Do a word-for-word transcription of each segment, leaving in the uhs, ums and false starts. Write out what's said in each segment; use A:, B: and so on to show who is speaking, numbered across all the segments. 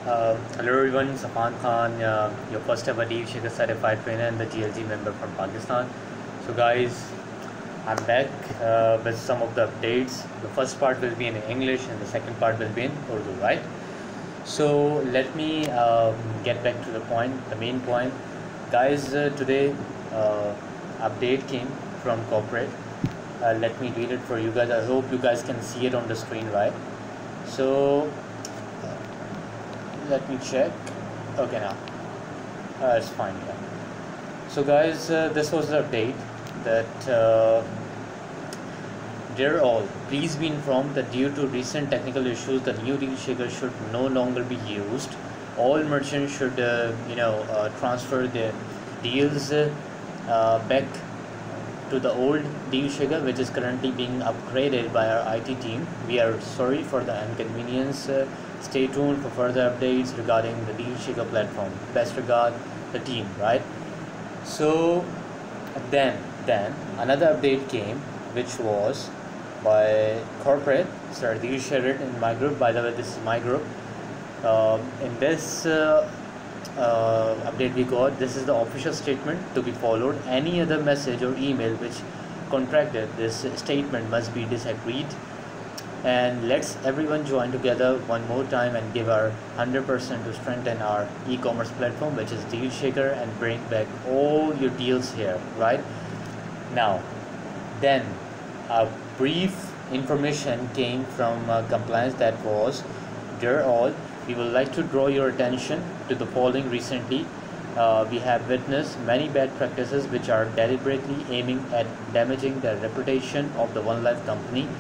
A: Uh, hello everyone, it's Affan Khan, uh, your first ever DEALSHAKER certified trainer and the G L G member from Pakistan. So guys, I'm back uh, with some of the updates. The first part will be in English and the second part will be in Urdu, right? So let me um, get back to the point, the main point. Guys, uh, today uh, update came from corporate. Uh, let me read it for you guys. I hope you guys can see it on the screen, right? So let me check. Okay, now uh, it's fine. Yeah. So guys, uh, this was the update that uh, dear all, please be informed that due to recent technical issues, the new DEALSHAKER should no longer be used. All merchants should uh, you know uh, transfer their deals uh, uh, back to the old DEALSHAKER, which is currently being upgraded by our I T team. We are sorry for the inconvenience. Uh, stay tuned for further updates regarding the DEALSHAKER platform. Best regard, the team, right? So then then another update came, which was by corporate. Sorry, you shared it in my group. By the way, this is my group. Um, in this uh, uh, update we got, this is the official statement to be followed. Any other message or email which contracted this statement must be disagreed. And let's everyone join together one more time and give our one hundred percent to strengthen our e-commerce platform, which is DEALSHAKER, and bring back all your deals here, right? Now, then a brief information came from uh, compliance that was, dear all, we would like to draw your attention to the following. Recently uh, we have witnessed many bad practices which are deliberately aiming at damaging the reputation of the One Life company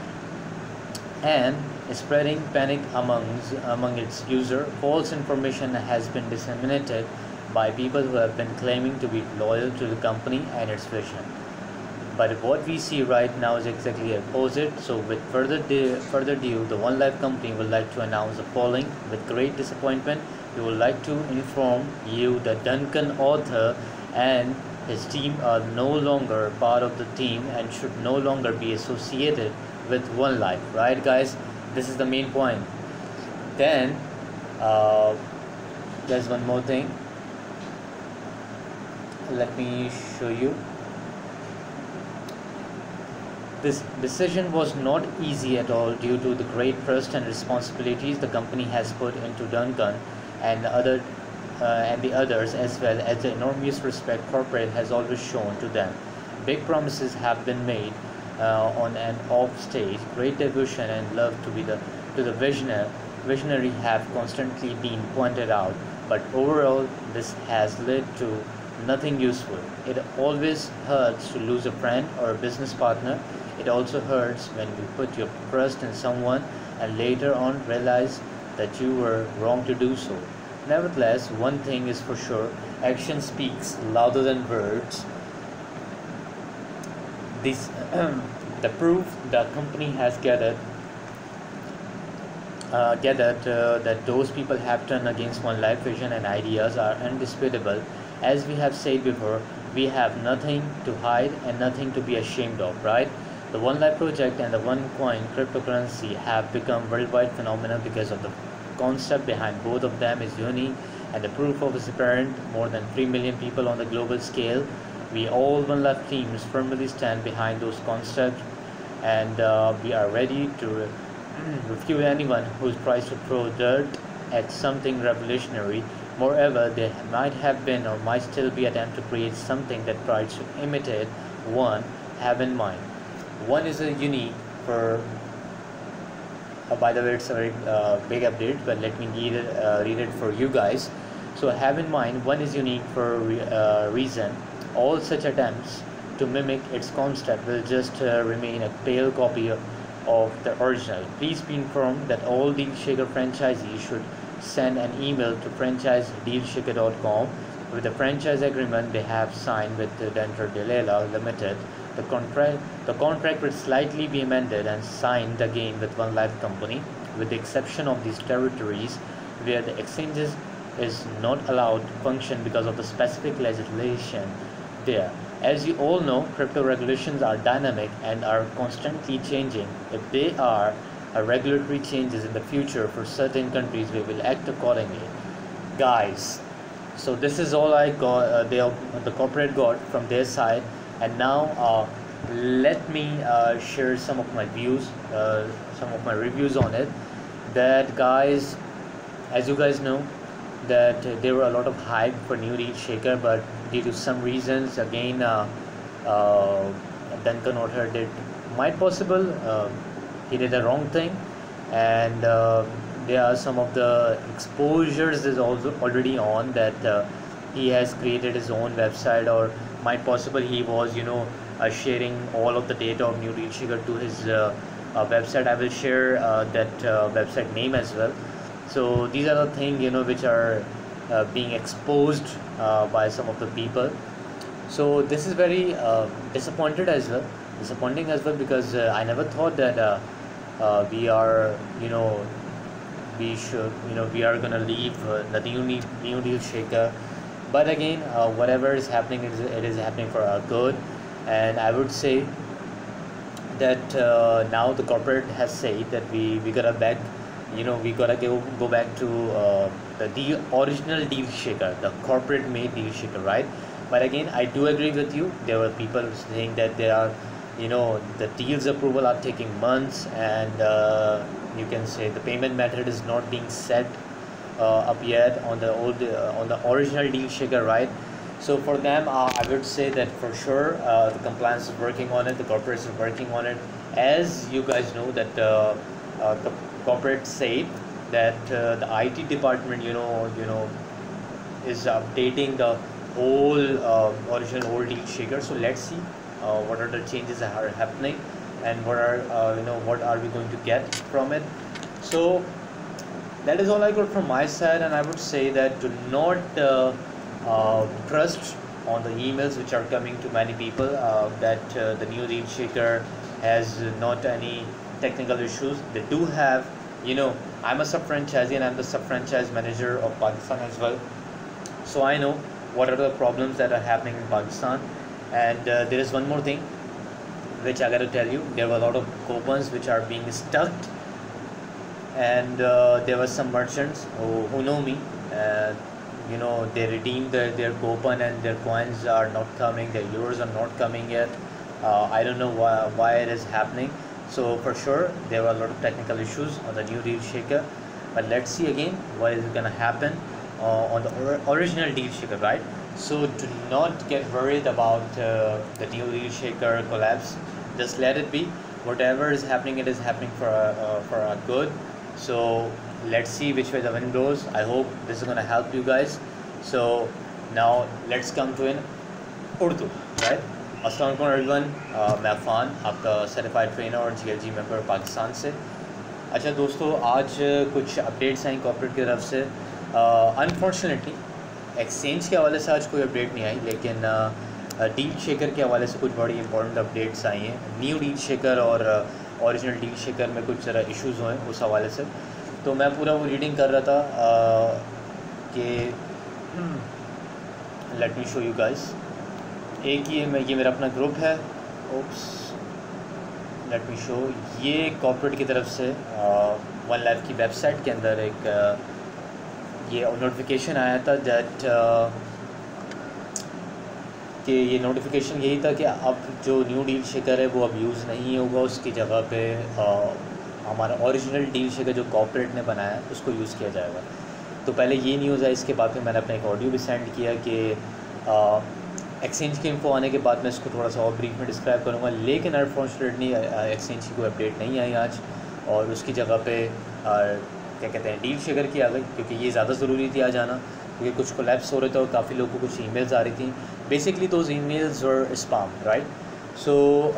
A: and spreading panic among among its user. False information has been disseminated by people who have been claiming to be loyal to the company and its vision. But what we see right now is exactly the opposite. So with further de further ado, the One Life company would like to announce the following. With great disappointment, we would like to inform you that Duncan Author and his team are no longer part of the team and should no longer be associated with One Life, right guys? This is the main point. Then uh, there's one more thing. Let me show you. This decision was not easy at all due to the great trust and responsibilities the company has put into Duncan and the other uh, and the others, as well as the enormous respect corporate has always shown to them. Big promises have been made uh, on and off stage. Great devotion and love to be the to the visionary visionary have constantly been pointed out, but overall this has led to nothing useful. It always hurts to lose a friend or a business partner. It also hurts when you put your trust in someone and later on realize that you were wrong to do so. Nevertheless, one thing is for sure, action speaks louder than words. This the proof the company has gathered uh, gathered uh, that those people have turned against One Life vision and ideas are indisputable. As we have said before, we have nothing to hide and nothing to be ashamed of, right? The One Life project and the One Coin cryptocurrency have become worldwide phenomena because of the concept behind both of them is unique, and the proof of is apparent. More than three million people on the global scale. We all One Life teams firmly stand behind those concepts, and uh, we are ready to re refute anyone who tries to throw dirt at something revolutionary. Moreover, there might have been or might still be attempt to create something that tries to imitate one. Have in mind, one is a unique for uh, by the way, it's a very uh, big update, but let me read it, uh, read it for you guys. So have in mind, one is unique for a re uh, reason. All such attempts to mimic its concept will just uh, remain a pale copy of, of the original. Please be informed that all DEALSHAKER franchisees should send an email to franchise deal shaker dot com with the franchise agreement they have signed with the Dental Delela Limited. The contract the contract will slightly be amended and signed again with One Life company, with the exception of these territories where the exchanges is not allowed to function because of the specific legislation there. As you all know, crypto regulations are dynamic and are constantly changing. If they are uh, regulatory changes in the future for certain countries, we will act accordingly. Guys, so this is all I got, uh, they, the corporate got from their side. And now uh, let me uh, share some of my views, uh, some of my reviews on it. That guys, as you guys know, that uh, there were a lot of hype for new DealShaker, but due to some reasons, again, uh, uh, Duncan Otter did might possible uh, he did the wrong thing, and uh, there are some of the exposures is also already on that uh, he has created his own website, or might possible he was, you know, uh, sharing all of the data of new DealShaker to his uh, uh, website. I will share uh, that uh, website name as well. So these are the things, you know, which are uh, being exposed uh, by some of the people. So this is very uh, disappointed as well, disappointing as well, because uh, I never thought that uh, uh, we are, you know, we should, you know, we are gonna leave uh, the new new DealShaker. But again, uh, whatever is happening, it is, it is happening for our good. And I would say that uh, now the corporate has said that we we gotta back, you know, we gotta go go back to uh, the deal, original DealShaker, the corporate made DealShaker, right? But again, I do agree with you. There were people saying that there are, you know, the deals approval are taking months, and uh, you can say the payment method is not being set uh, up yet on the old uh, on the original DealShaker, right? So for them, uh, I would say that for sure uh, the compliance is working on it, the corporate is working on it. As you guys know that uh, uh, the corporate said that uh, the I T department, you know, you know, is updating the whole uh, original old DealShaker. So let's see uh, what are the changes that are happening, and what are uh, you know, what are we going to get from it. So that is all I got from my side, and I would say that do not uh, uh, trust on the emails which are coming to many people uh, that uh, the new DealShaker has not any technical issues. They do have, you know, I'm a sub-franchisee and I'm the sub-franchise manager of Pakistan as well, so I know what are the problems that are happening in Pakistan. And uh, there is one more thing which I got to tell you. There were a lot of coupons which are being stuck, and uh, there were some merchants who, who know me, uh, you know, they redeemed their, their coupon and their coins are not coming, their euros are not coming yet. uh, I don't know why, why it is happening. So for sure there were a lot of technical issues on the new DealShaker, but let's see again what is going to happen uh, on the or original DealShaker, right? So do not get worried about uh, the new DealShaker collapse. Just let it be. Whatever is happening, it is happening for our, uh, for our good. So let's see which way the wind blows. I hope this is going to help you guys. So now let's come to in Urdu, right? अस्सलाम वालेकुम everyone, मैं अफान, आपका certified trainer और G L G member Pakistan से। अच्छा दोस्तों, आज कुछ अपडेट्स आई कॉर्पोरेट की तरफ से। अनफॉर्चुनेटली एक्सचेंज के हवाले से आज कोई अपडेट नहीं आई, लेकिन DealShaker के हवाले से कुछ बड़ी इंपॉर्टेंट अपडेट्स आई हैं। न्यू DealShaker और ओरिजिनल DealShaker में कुछ ज़रा इश्यूज़ हुए उस हवाले से, तो मैं पूरा वो रीडिंग कर रहा था कि let me show you guys. एक ये मैं ये मेरा अपना ग्रुप है, ओप्स लेट मी शो, ये कॉर्पोरेट की तरफ से वन लाइफ की वेबसाइट के अंदर एक uh, ये नोटिफिकेशन आया था दैट uh, कि ये नोटिफिकेशन यही था कि अब जो न्यू DealShaker है वो अब यूज़ नहीं होगा, उसकी जगह पे uh, हमारा ओरिजिनल DealShaker जो कॉर्पोरेट ने बनाया है उसको यूज़ किया जाएगा। तो पहले ये न्यूज़ है, इसके बाद फिर मैंने अपना एक ऑडियो भी सेंड किया कि uh, एक्सचेंज की इन्फो आने के बाद मैं इसको थोड़ा सा और ब्रीफ में डिस्क्राइब करूँगा। लेकिन अनफॉर्चुनेटली एक्सचेंज की कोई अपडेट नहीं आई आज, और उसकी जगह पे आ, क्या कहते हैं DealShaker की आ गई, क्योंकि ये ज़्यादा ज़रूरी थी आज आना, क्योंकि कुछ कोलैप्स हो रहे थे और काफ़ी लोगों को कुछ ईमेल्स आ रही थी। Basically those emails were spam, right? So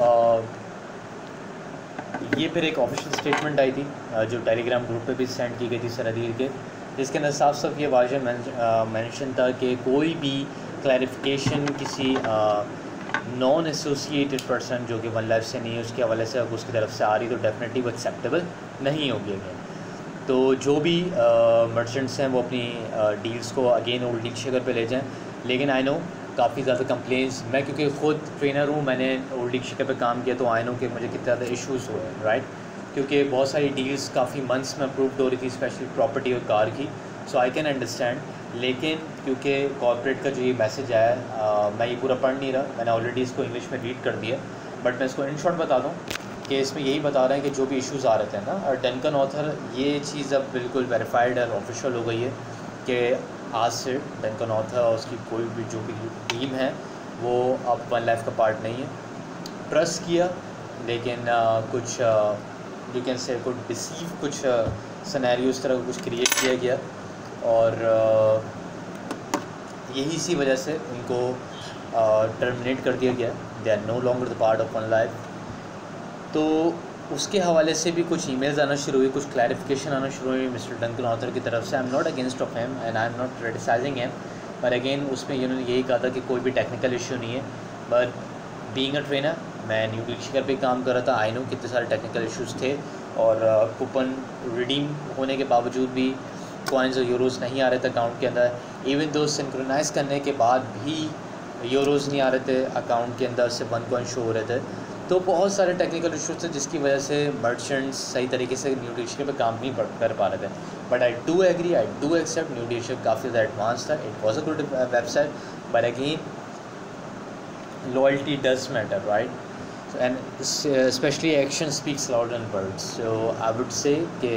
A: ये फिर एक ऑफिशियल स्टेटमेंट आई थी जो टेलीग्राम ग्रुप पे भी सेंड की गई थी सरादीर के, जिसके अंदर साफ साफ ये वाज़ेह मेंशन था कि कोई भी क्लैरिफिकेशन किसी नॉन एसोसिएटेड पर्सन जो कि वन लाइफ से नहीं है उसके हवाले से अब उसकी तरफ से आ रही तो डेफिनेटली वो एक्सेप्टेबल नहीं होगी अगेन। तो जो भी मर्चेंट्स हैं वो अपनी डील्स को अगेन ओल्ड DealShaker पे ले जाएं। लेकिन आई नो काफ़ी ज़्यादा कंप्लेंट्स, मैं क्योंकि ख़ुद ट्रेनर हूँ, मैंने ओल्ड DealShaker पे काम किया, तो आई नो कि मुझे कितने ज़्यादा इश्यूज़ हुए हैं, राइट? क्योंकि बहुत सारी डील्स काफ़ी मंथ्स में अप्रूव्ड हो रही थी, स्पेशली प्रॉपर्टी और कार की। सो आई कैन अंडरस्टैंड, लेकिन क्योंकि कॉर्पोरेट का जो ये मैसेज आया है, मैं ये पूरा पढ़ नहीं रहा, मैंने ऑलरेडी इसको इंग्लिश में रीड कर दिया, बट मैं इसको इन शॉर्ट बता दूँ कि इसमें यही बता रहे हैं कि जो भी इश्यूज़ आ रहे थे ना, और डंकन ऑथर, ये चीज़ अब बिल्कुल वेरीफाइड और ऑफिशियल हो गई है कि आज से डंकन ऑथर और उसकी कोई भी जो भी टीम है वो अब वन लाइफ का पार्ट नहीं है। ट्रस्ट किया, लेकिन आ, कुछ यू कैन से कुछ डिसीव कुछ सिनेरियो इस तरह का कुछ क्रिएट किया गया, और आ, यही सी वजह से उनको टर्मिनेट कर दिया गया। They are no longer the part of One Life. तो उसके हवाले से भी कुछ ईमेल्स आना शुरू हुई, कुछ क्लैरिफिकेशन आना शुरू हुई मिस्टर डंकन ऑथर की तरफ से। I am not against of him and I am not criticizing him, पर अगेन उसमें इन्होंने यही कहा था कि कोई भी टेक्निकल इशू नहीं है। बट बीइंग अ ट्रेनर, मैं न्यू डीलशेकर पे काम कर रहा था, आई नो कितने सारे टेक्निकल इश्यूज़ थे, और कूपन रिडीम होने के बावजूद भी कॉइन्स और यूरोज़ नहीं आ रहे थे अकाउंट के अंदर। इवन दो सिंक्रोनाइज़ करने के बाद भी यूरोज़ नहीं आ रहे थे अकाउंट के अंदर, से वन कॉइन शो हो रहे थे। तो बहुत सारे टेक्निकल इशूज़ थे जिसकी वजह से मर्चेंट्स सही तरीके से न्यू डीलशेकर पे काम नहीं कर पा रहे थे। But I do agree, I do accept, new DealShaker काफ़ी ज़्यादा एडवांस था, it was a good website, but again loyalty does matter, right? So, and especially action speaks louder than words. So I would say कि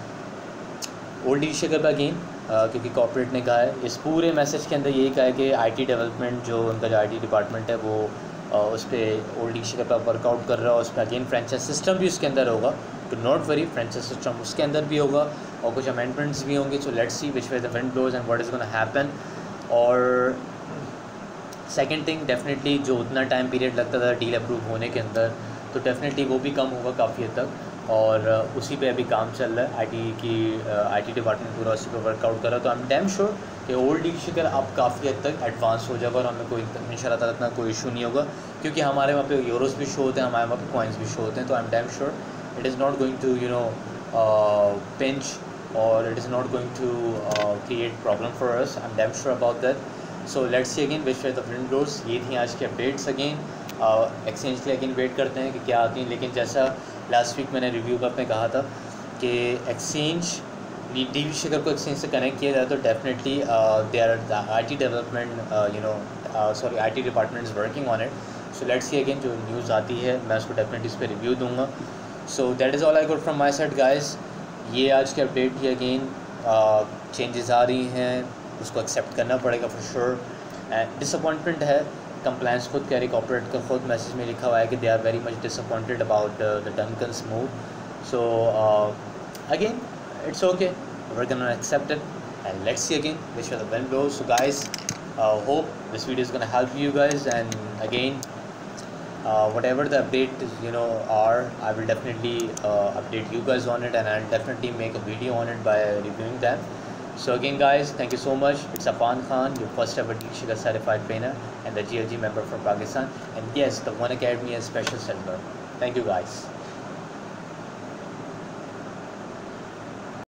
A: old DealShaker पर again, क्योंकि corporate ने कहा है, इस पूरे मैसेज के अंदर यही कहा है कि आईटी डेवलपमेंट जो उनका जो आईटी डिपार्टमेंट है वो uh, उस पर ओल्ड डीलशेकर पर वर्कआउट कर रहा है। उस पर अगेन फ्रेंचाइज सिस्टम भी उसके अंदर होगा, तो नॉट वरी, फ्रेंचाइज सिस्टम उसके अंदर भी होगा और कुछ अमेंडमेंट्स भी होंगे। So let's see which way the wind blows and what is gonna happen. और सेकेंड थिंग, डेफिनेटली जो उतना टाइम पीरियड लगता था डील अप्रूव होने के अंदर, तो डेफिनेटली वो भी कम होगा काफ़ी हद तक, और उसी पे अभी काम चल रहा है। आईटी की आईटी डिपार्टमेंट पूरा उसी पे वर्कआउट कर रहा है। तो आई एम डैम श्योर कि ओल्ड डीलशेकर अब काफ़ी हद तक एडवांस हो जाएगा और हमें कोई इंशाल्लाह ताला इतना कोई इशू नहीं होगा, क्योंकि हमारे वहाँ पे यूरोस भी शो होते हैं, हमारे वहाँ पे कॉइन्स भी शो होते हैं। तो I am damn sure it is not going to you know pinch, और it is not going to create problem for us. I am damn sure about that. So let's see again which way the wind blows. ये थी आज की updates. Again exchange के लिए again wait करते हैं कि क्या आती हैं, लेकिन जैसा लास्ट वीक मैंने रिव्यू पर में कहा था कि एक्सचेंज डीलशेकर को एक्सचेंज से कनेक्ट किया जाए तो definitely they are I T development you know sorry I T department is working on it. So let's see again, जो न्यूज़ आती है मैं उसको डेफिनेटली इस पर रिव्यू दूँगा। So that is all I good from my side guys. ये आज की अपडेट थी। अगेन चेंजेस आ रही हैं, उसको एक्सेप्ट करना पड़ेगा फॉर श्योर। एंड डिसअपॉइंटमेंट है, कंप्लाइंस खुद कह रही, कॉर्पोरेट का खुद मैसेज में लिखा हुआ है कि they are very much disappointed about the Duncan's move. So again it's okay, we can accept it and let's see again which are the wind blows. So guys, hope this video is gonna help you guys, and again uh, whatever the update you know are, I will definitely uh, update you guys on it, and I'll definitely make a video on it by reviewing them. So again guys, thank you so much. It's Affan Khan, your first ever DEALSHAKER certified trainer and the G L G member from Pakistan, and yes, the One Academy is special center. Thank you guys.